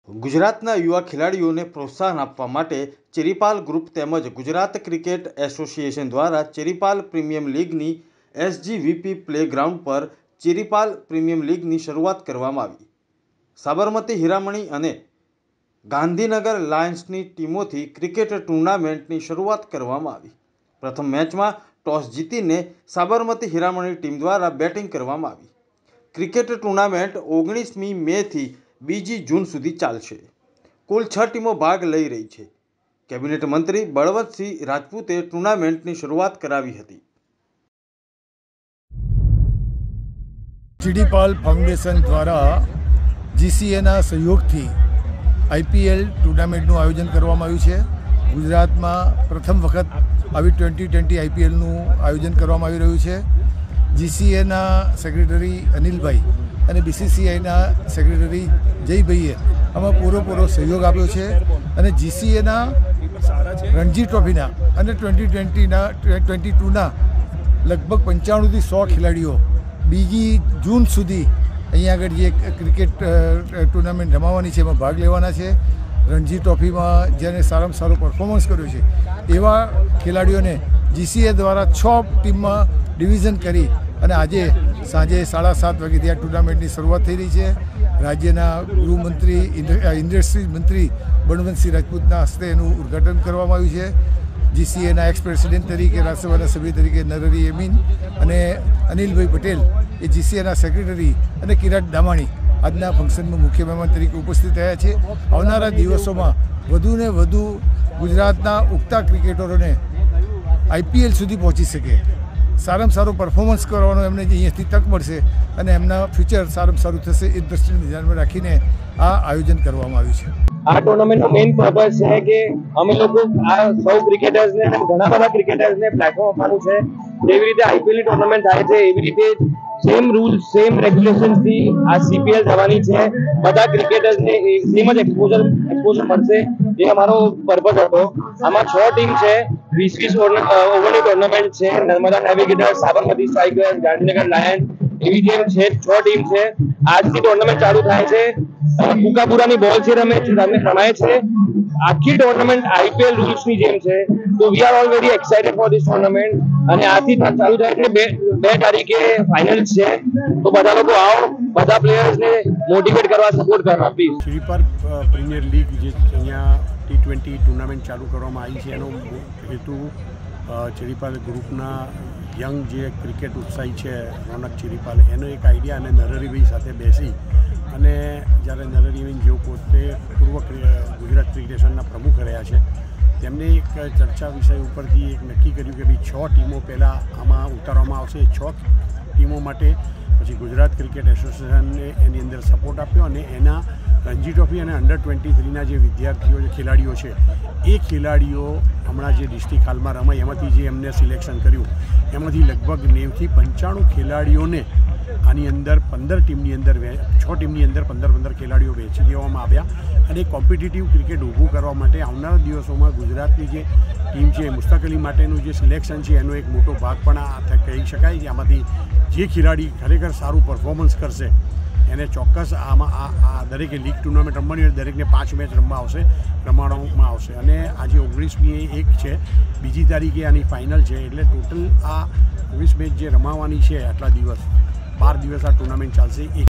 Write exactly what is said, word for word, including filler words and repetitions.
ગુજરાતના યુવા ખેલાડીઓને પ્રોત્સાહન આપવા માટે ચેરીપાલ ગ્રુપ તેમજ ગુજરાત ક્રિકેટ એસોસિએશન દ્વારા ચેરીપાલ પ્રીમિયમ લીગની એસજીવીપી પ્લે ગ્રાઉન્ડ પર ચેરીપાલ પ્રીમિયમ લીગની શરૂઆત કરવામાં આવી। સાબરમતી હીરામણી અને ગાંધીનગર લાયન્સની ટીમોથી ક્રિકેટ ટૂર્નામેન્ટની શરૂઆત કરવામાં આવી। પ્રથમ મેચમાં ટોસ જીતીને સાબરમતી હીરામણી ટીમ દ્વારા બેટિંગ કરવામાં આવી। ક્રિકેટ ટૂર્નામેન્ટ ઓગણીસમી મેથી બીજી જૂન સુધી ચાલશે। કુલ છ ટીમો ભાગ લઈ રહી છે। કેબિનેટ મંત્રી બળવંતસિંહ રાજપૂતે ટૂર્નામેન્ટની શરૂઆત કરાવી હતી। ચેરીપાલ ફાઉન્ડેશન દ્વારા જીસીએના સહયોગથી આઈપીએલ ટૂર્નામેન્ટનું આયોજન કરવામાં આવ્યું છે। ગુજરાતમાં પ્રથમ વખત આવી ટ્વેન્ટી ટ્વેન્ટી આઈપીએલનું આયોજન કરવામાં આવી રહ્યું છે। જીસીએના સેક્રેટરી અનિલભાઈ અને બીસીસીઆઈના સેક્રેટરી જયભાઈએ આમાં પૂરેપૂરો સહયોગ આપ્યો છે અને જીસીએના રણજી ટ્રોફીના અને ટ્વેન્ટી ટ્વેન્ટીના ટ્વેન્ટી ટુના લગભગ પંચાણુંથી સો ખેલાડીઓ બીજી જૂન સુધી અહીંયા આગળ જે ક્રિકેટ ટુર્નામેન્ટ રમાવાની છે એમાં ભાગ લેવાના છે। રણજી ટ્રોફીમાં જેને સારામાં સારો પરફોર્મન્સ કર્યો છે એવા ખેલાડીઓને જીસીએ દ્વારા છ ટીમમાં ડિવિઝન કરી અને આજે સાંજે સાડા સાત વાગ્યાથી આ ટુર્નામેન્ટની શરૂઆત થઈ રહી છે। રાજ્યના ગૃહમંત્રી ઇન્ડસ્ટ્રીઝ મંત્રી બળવંતસિંહ રાજપૂતના હસ્તે એનું ઉદ્ઘાટન કરવામાં આવ્યું છે। જીસીએના એક્સ પ્રેસિડેન્ટ તરીકે રાજ્યસભાના સભ્ય તરીકે નરહરી એમીન અને અનિલભાઈ પટેલ એ જીસીએના સેક્રેટરી અને કિરાટ દામાણી આજના ફંક્શનમાં મુખ્ય મહેમાન તરીકે ઉપસ્થિત રહ્યા છે। આવનારા દિવસોમાં વધુને વધુ ગુજરાતના ઉગતા ક્રિકેટરોને આઈપીએલ સુધી પહોંચી શકે, સારામાં સારું પરફોર્મન્સ કરવાનો એમને અહીંયાથી તક મળશે અને એમના ફ્યુચર સારામાં સારું થશે એ દ્રષ્ટિને ધ્યાનમાં રાખીને આ આયોજન કરવામાં આવ્યું છે। આ ટુર્નામેન્ટનો મેઇન પર્પઝ છે કે અમે લોકો આ સૌ ક્રિકેટર્સને ઘણા બધા ક્રિકેટર્સને પ્લેટફોર્મ આપવાનું છે। જેવી રીતે આઈપીએલની ટુર્નામેન્ટ થાય છે એવી રીતે સેમ રૂલ્સ સેમ રેગ્યુલેશનથી આ સીપીએલ થવાની છે। બધા ક્રિકેટર્સને સેમ જ એક્સપોઝર એક્સપોઝર મળશે, એ અમારો પર્પઝ હતો। આમાં છ ટીમ છે, વીસ વીસ ઓવરની ટુર્નામેન્ટ છે। Narmada navigators, Sabarmati strikers, Gandhinagar lions એવી ટીમ છે, છ ટીમ છે। આજથી ટુર્નામેન્ટ ચાલુ થાય છે। કુકાપુરાની બોલ છે રમે રમાય છે। આખી ટુર્નામેન્ટ આઈપીએલ રૂલ્સની જેમ છે। તો we are all very excited for this tournament અને આથી ચાલુ થાય એટલે બે બે તારીખે ફાઇનલ્સ છે। તો બધા લોકો આવો, બધા પ્લેયર્સને મોટિવેટ કરવા, સપોર્ટ કરવા પ્લીઝ। ચેરીપાલ પ્રીમિયર લીગ જે અહીંયા ટી ટ્વેન્ટી ટુર્નામેન્ટ ચાલુ કરવામાં આવી છે એનો હેતુ ચેરીપાલ ગ્રુપના યંગ જે ક્રિકેટ ઉત્સાહી છે રોનક ચેરીપાલ એનો એક આઈડિયા અને નરહરીભાઈ સાથે બેસી અને જ્યારે નરહરીભાઈ જેઓ પોતે પૂર્વ ગુજરાત ક્રિકેટના પ્રમુખ રહ્યા છે તેમને એક ચર્ચા વિષય ઉપરથી એક નક્કી કર્યું કે ભાઈ છ ટીમો પહેલાં આમાં ઉતારવામાં આવશે। છ ટીમો માટે પછી ગુજરાત ક્રિકેટ એસોસિએશનને એની અંદર સપોર્ટ આપ્યો અને એના રણજી ટ્રોફી અને અંડર ટ્વેન્ટી થ્રીના જે વિદ્યાર્થીઓ જે ખેલાડીઓ છે એ ખેલાડીઓ હમણાં જે ડિસ્ટ્રિક્ટ હાલમાં રમાય એમાંથી જે એમને સિલેક્શન કર્યું એમાંથી લગભગ નેવથી પંચાણું ખેલાડીઓને આની અંદર પંદર ટીમની અંદર છ ટીમની અંદર પંદર પંદર ખેલાડીઓ વહેંચી દેવામાં આવ્યા અને કોમ્પિટિટિવ ક્રિકેટ ઊભું કરવા માટે આવનારા દિવસોમાં ગુજરાતની જે ટીમ છે મુસ્તકલી માટેનું જે સિલેક્શન છે એનો એક મોટો ભાગ પણ આ કહી શકાય કે આમાંથી જે ખેલાડી ખરેખર સારું પરફોર્મન્સ કરશે એને ચોક્કસ આમાં આ આ દરેકે લીગ ટુર્નામેન્ટ રમવાની હોય દરેકને પાંચ મેચ રમવા આવશે રમાડવામાં આવશે અને આજે ઓગણીસમી એક છે, બીજી તારીખે આની ફાઇનલ છે એટલે ટોટલ આ ઓગણીસ મેચ જે રમાવાની છે આટલા દિવસ બાર દિવસ આ ટુર્નામેન્ટ ચાલશે।